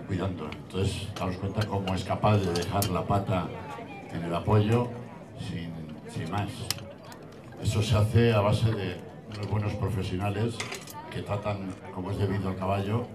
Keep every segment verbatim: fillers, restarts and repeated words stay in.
cuidando. Entonces, daos cuenta cómo es capaz de dejar la pata en el apoyo sin, sin más. Eso se hace a base de unos buenos profesionales que tratan como es debido al caballo.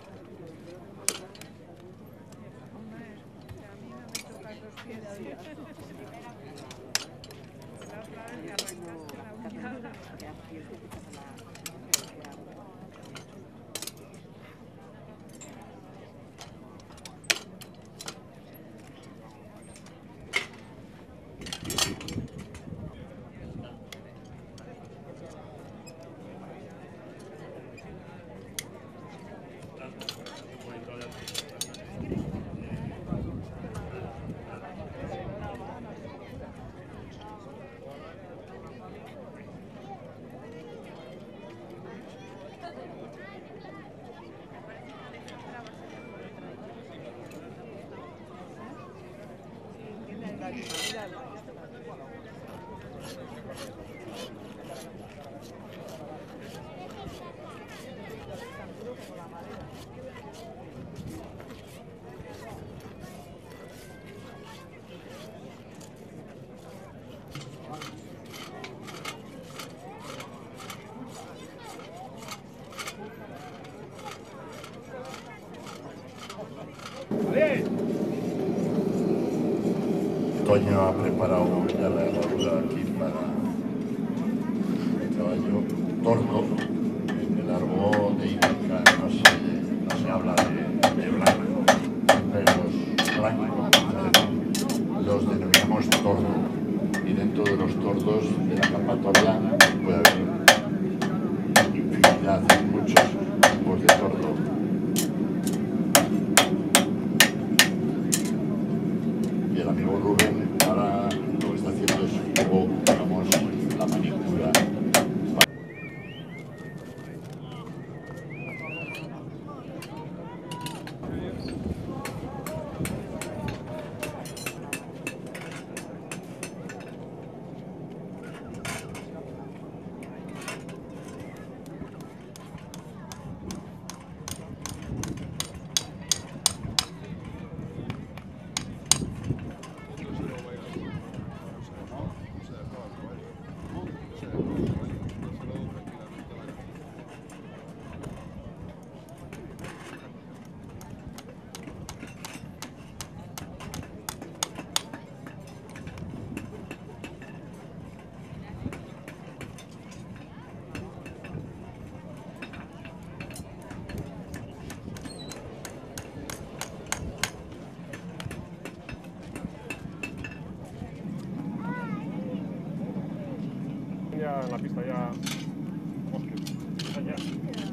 Toño ha preparado ya la herradura aquí para el caballo tordo. En el argot de Ípica no se, no se habla de, de blanco, pero los blancos los denominamos tordo. Y dentro de los tordos de la capa torda puede haber infinidad, muchos tipos de tordo. Y el amigo Rubén ahora lo que está haciendo es un poco, digamos, la manicura. Ya en la pista ya... Hostia, ya.